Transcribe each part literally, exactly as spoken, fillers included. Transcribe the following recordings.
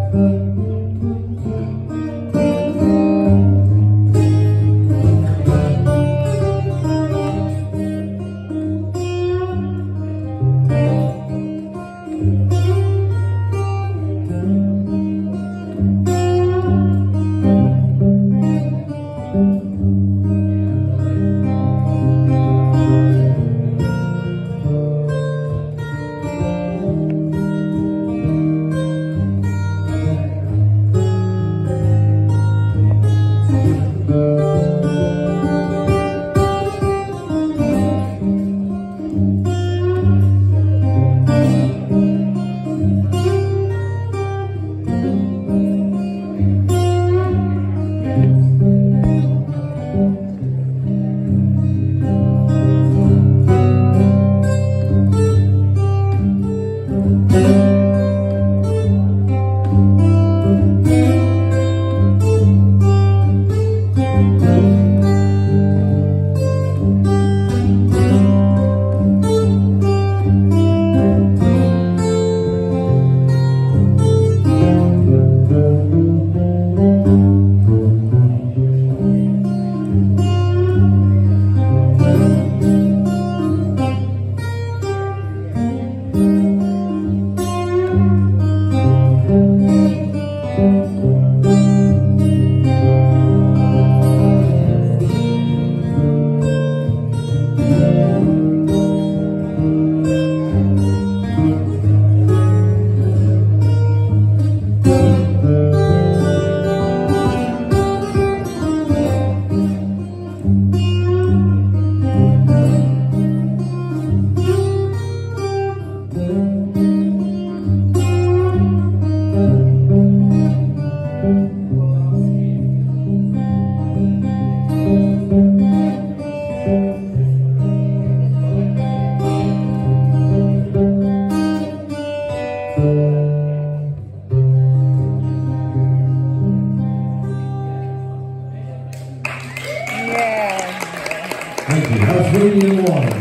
Thank you. That's Radio One.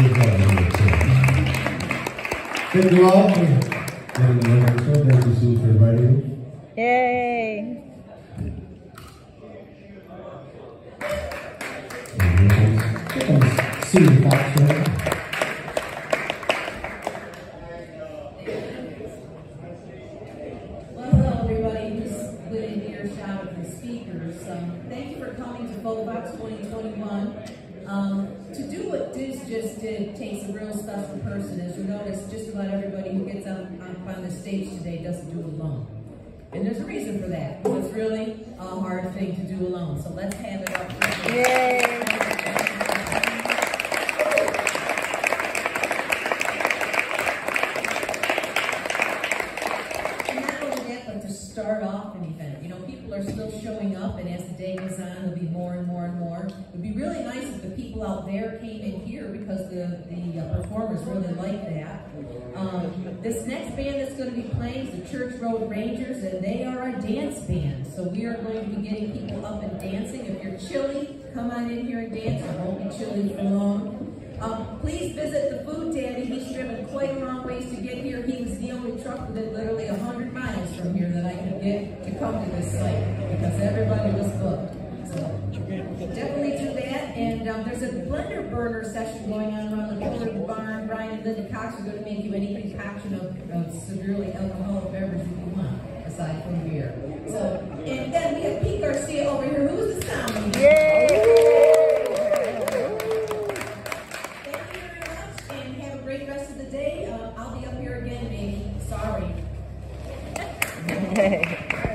Thank you all for getting the episode. Thank you, Sue, for inviting me. Yay. See you back there. Well, hello, everybody who's within earshot of the speakers. Um, thank you for coming to FotoBox twenty twenty-one. Um, to do what Diz just did takes a real special person. As you notice, just about everybody who gets on, on, on the stage today doesn't do it alone. And there's a reason for that. It's really a hard thing to do alone. So let's have it up. For Yay. Start off an event. You know, people are still showing up, and as the day goes on, there'll be more and more and more. It would be really nice if the people out there came in here because the, the uh, performers really like that. Um, this next band that's going to be playing is the Church Road Rangers, and they are a dance band. So we are going to be getting people up and dancing. If you're chilly, come on in here and dance. It won't be chilly for long. Um, please visit the Food Daddy. He's driven quite a long ways to get here. He was the only truck within literally one hundred miles from here that I could get to come to this site because everybody was booked. So definitely do that. And um, there's a blender burner session going on around the corner of the barn. Brian and Linda Cox are going to make you any concoction of, of severely alcoholic beverage that you want, aside from beer. So, and then we have Pete Garcia over here. Who's the sound? Yay! Great rest of the day. Uh, I'll be up here again, maybe. Sorry.